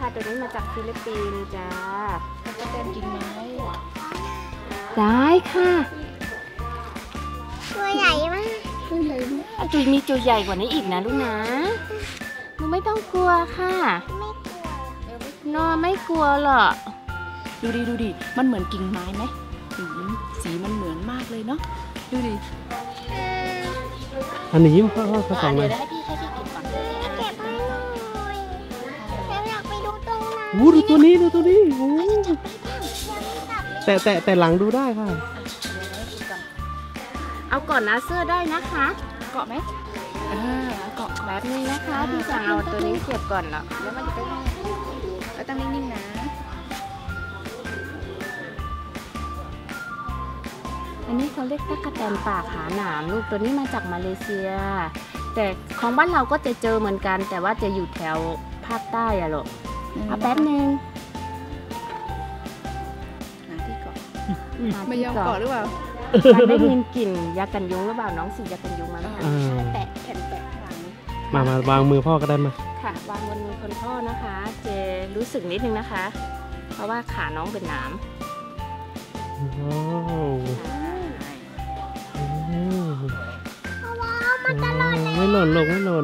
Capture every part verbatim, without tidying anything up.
ตัวนี้มาจากฟิลิปปินส์จ้าจะเป็นจริงไหมได้ค่ะตัวใหญ่มากตัวใหญ่มากจุยมีจุยใหญ่กว่านี้อีกนะลูกนะหนูไม่ต้องกลัวค่ะไม่กลัวนอไม่กลัวหรอกดูดิดูดิมันเหมือนกิ่งไม้ไหมสีมันเหมือนมากเลยเนาะดูดิอันนี้ยิ้มพ่อพ่อสองเลยเดี๋ยวให้พี่ให้พี่กินก่อนเก็บให้หน่อยฉันอยากไปดูตรงนั้นโอ้ดูตัวนี้ดูตัวนี้โอ้แต่แต่แต่หลังดูได้ค่ะเอาก่อนนะเสื้อได้นะคะเกาะไหมเออเกาะแบบนี้นะคะพี่จะเอาตัวนี้เก็บก่อนเนาะแล้วมันจะเป็นแล้วตั้งนิ่งๆนะอันนี้เขาเรียกตั๊กแตนป่าขาหนามลูกตัวนี้มาจากมาเลเซียแต่ของบ้านเราก็จะเจอเหมือนกันแต่ว่าจะอยู่แถวภาคใต้อะลูกเอาแป๊บนึงหาที่เกาะไม่ยอมเกาะหรือเปล่ามันได้ยินกลิ่นยากันยุงหรือเปล่าน้องสียากันยุงมาแล้วค่ะแปะแผ่นแปะข้างหลังมามาวางมือพ่อก็ได้มาค่ะวางบนมือคนพ่อนะคะเจรู้สึกนิดนึงนะคะเพราะว่าขาน้องเป็นหนามว้าวมันจะหล่นแล้วไม่หล่นลงไม่หล่น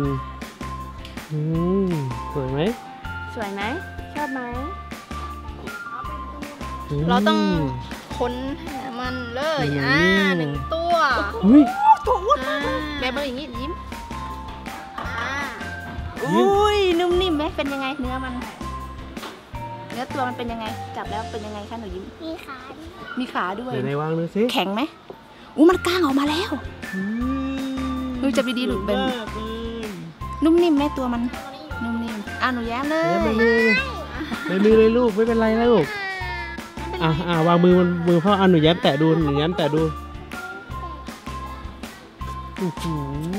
สวยไหมสวยไหมชอบไหมเราต้องค้นหามันเลยอ่าหนึ่งตัวอุ้ยแม่เบอร์อย่างนี้ยิ้มอุ้ยนุ่มนิ่มไหมเป็นยังไงเนื้อมันเนื้อตัวมันเป็นยังไงจับแล้วเป็นยังไงคะหนูยิ้มมีขามีขาด้วยในวางดูสิแข็งไหมอู้มันก้างออกมาแล้วดูจับดีๆหลุดเป็นนุ่มนิ่มไหมตัวมันนุ่มนิ่มอ่ะหนูแย้มเลยในมือในมือเลยลูกไม่เป็นไรนะลูกอ่ะอ่ะวางมือมันมือพ่ออันหนูแย้มแตะดูหนูแย้มแตะดูโอ้โห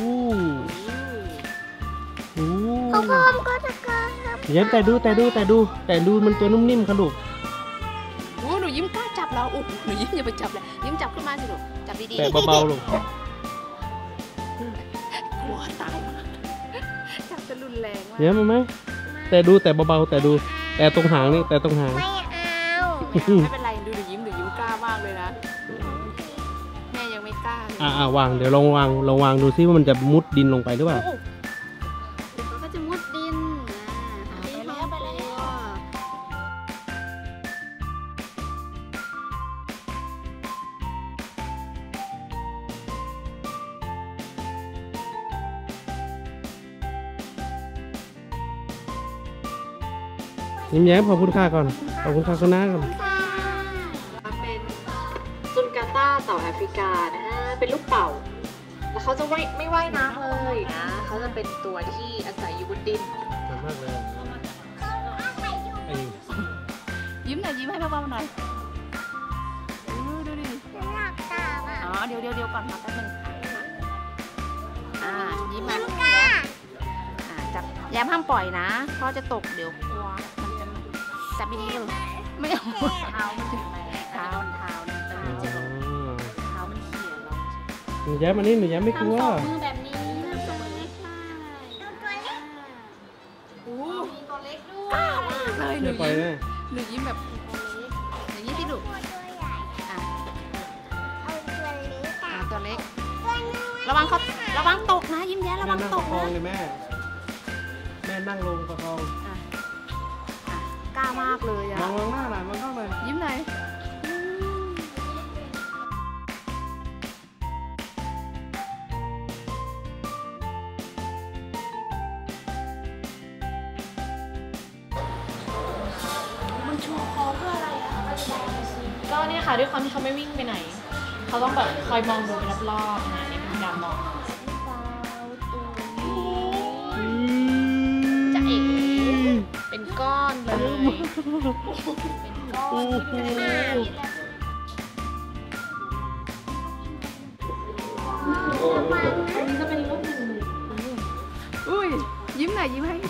เขาพร้อมก็จะเกิดครับแย้มแตะดูแตะดูแตะดูแตะดูมันตัวนุ่มนิ่มค่ะลูกโอ้หนูยิ้มกล้าจับเราอุ๊หนูยิ้มอย่าไปจับเลยยิ้มจับขึ้นมาสิลูกจับดีๆแตะเบาๆลูกกลัวตายมากจับจะรุนแรงมากแย้มไหมแต่ดูแต่เบาๆแต่ดูแต่ตรงหางนี่แต่ตรงหางไม่เอาไม่เป็นไรดูหนูยิ้มหนูยิ้มกล้ามากเลยนะแม่ยังไม่กล้าอ่าอ่าวางเดี๋ยวลองวางลองวางดูซิว่ามันจะมุดดินลงไปหรือเปล่าก็จะมุดดินไปแล้วไปแล้วยิ้มแย้มขอบคุณค่าก่อนขอบคุณค่าคุณน้าก่อนเป็นซุนกาตาเต่าแอฟริกานะฮะเป็นลูกเต่าแล้วเขาจะไม่ไม่ว่ายน้ำเลยนะเขาจะเป็นตัวที่อาศัยอยู่บนดินมากเลยยิ้มหน่อยยิ้มให้เบาๆหน่อยดูดิหลับตาอ่ะอ๋อเดี๋ยวเดี๋ยวเดี๋ยวก่อนมาแป๊บนึงอ่ายิ้มมาอ่าจับแย้มห้ามปล่อยนะเพราะจะตกเดี๋ยวกลัวมันจะจับดีๆเลยไม่เอาเท้ามันถึงไหมเท้าเท้าเนี่ยเออจะลงเท้ามันเขี่ยเราหนูแย้มอันนี้หนูแย้มไม่กลัวมือแบบนี้สองเล็กตัวเล็กโอ้มีตัวเล็กด้วยกล้ามากเลยหนูยิ้มหนูยิ้มแบบอย่างนี้ที่ดุอ่ะตัวเล็กระวังเขาระวังตกนะยิ้มแย้ระวังตกนะแม่แม่นั่งลงประคองกล้ามากเลยอ่ะมองมองหน้าหน่อยมองเข้าหน่อยยิ้มหน่อยมันชูคอเพื่ออะไรอ่ะก็เนี่ยค่ะด้วยความที่เขาไม่วิ่งไปไหนเขาต้องแบบคอยมองดูไปรอบๆนะนี่เป็นการมองจะเอ๋เป็นก้อนเลยเป็นก้อนนี่จะเป็นรูปหนึ่งอุ้ยยิ้มหน่อยยิ้มให้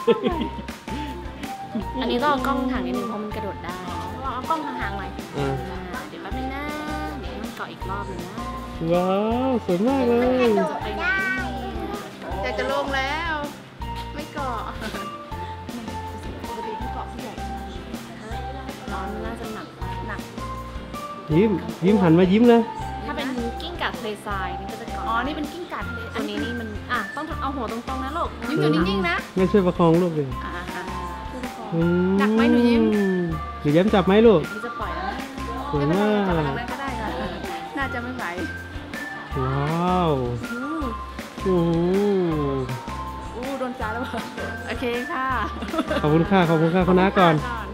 อันนี้ต้องเอากล้องห่างนิดนึงเพราะมันกระโดดได้เอากล้องห่างๆหน่อยเดี๋ยวแป๊บนึงนะเดี๋ยวมันเกาะอีกรอบนึงนะว้าวสวยมากเลยอยากจะลงแล้วไม่เกาะปกติที่เกาะผู้ใหญ่ร้อนน่าจะหนักหนักยิ้มยิ้มหันมายิ้มเลยถ้าเป็นกิ้งก่าทะเลทรายนี่ก็จะเกาะอ๋อ นี่เป็นกิ้งก่าทะเลตัวนี้นี่มันอ่ะต้องเอาหัวตรงๆนะลูกยิ้มอยู่นิ่งๆนะแม่ช่วยประคองลูกเลยอ่าอ่าอืหนักไหมหนูยิ้มหนูยิ้มจับไหมลูกนี่จะปล่อยแล้วนะสวยมากจับทางนั้นก็ได้ค่ะ น่าจะไม่ไหวว้าวอืมอืมอู้โดนใจแล้วเหรอโอเคค่ะขอบคุณค่ะขอบคุณค่ะคุณน้าก่อนก่อน